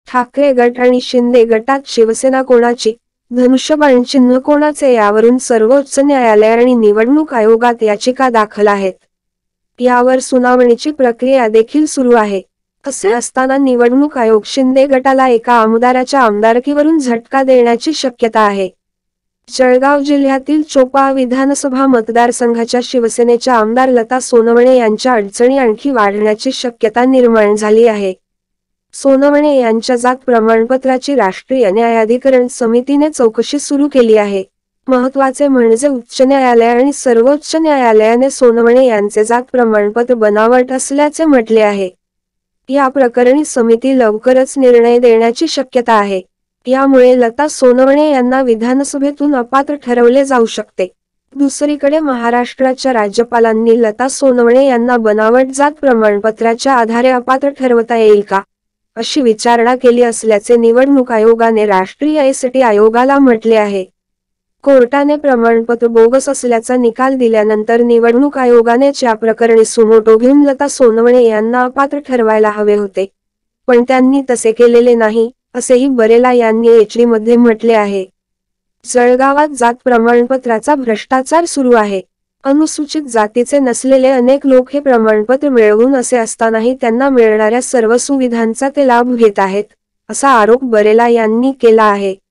ठाकरे गट आणि शिंदे गटात शिवसेना कोणाची, धनुष्यबाण चिन्ह कोणाचे यावरून सर्वोच्च न्यायालय आणि निवडणूक आयोगात याचिका दाखल आहेत. यावर सुनावणीची प्रक्रिया देखील सुरू आहे. असे असताना निवडणूक आयोग शिंदे गटाला एका आमदाराच्या आमदारकीवरून झटका देण्याची शक्यता आहे. जळगाव जिल्ह्यातील चोपा विधानसभा मतदारसंघाच्या शिवसेनेच्या आमदार लता सोनवणे यांच्या अडचणी आणखी वाढण्याची शक्यता निर्माण झाली आहे. सोनवणे यांच्या जात प्रमाणपत्राची राष्ट्रीय न्यायाधिकरण समितीने चौकशी सुरू केली आहे. महत्त्वाचे म्हणजे उच्च न्यायालय आणि सर्वोच्च न्यायालयाने सोनवणे यांचे जात प्रमाणपत्र बनावट असल्याचे म्हटले आहे. या प्रकरणी समिती लवकरच निर्णय देण्याची शक्यता आहे. यामुळे लता सोनवणे यांना विधानसभेतून अपात्र ठरवले जाऊ शकते. दुसरीकडे महाराष्ट्राच्या राज्यपालांनी लता सोनवणे यांना बनावट जात प्रमाणपत्राच्या आधारे अपात्र ठरवता येईल का, अशी विचारणा केली असल्याचे निवडणूक आयोगाने राष्ट्रीय एसटी आयोगाला म्हटले आहे. कोर्टाने प्रमाणपत्र बोगस असल्याचा निकाल दिल्यानंतर निवडणूक आयोगाने या प्रकरणी सुमोटो घेऊन लता सोनवणे यांना अपात्र ठरवायला हवे होते, पण त्यांनी तसे केलेले नाही, असेही बरेला यांनी एचडीमध्ये म्हटले आहे. जळगावात जात प्रमाणपत्राचा भ्रष्टाचार सुरू आहे. अनुसूचित जातीचे नसलेले अनेक लोक हे प्रमाणपत्र मिळवून असे असतानाही त्यांना मिळणाऱ्या सर्व सुविधांचा ते लाभ घेत आहेत, असा आरोप बरेला यांनी केला आहे.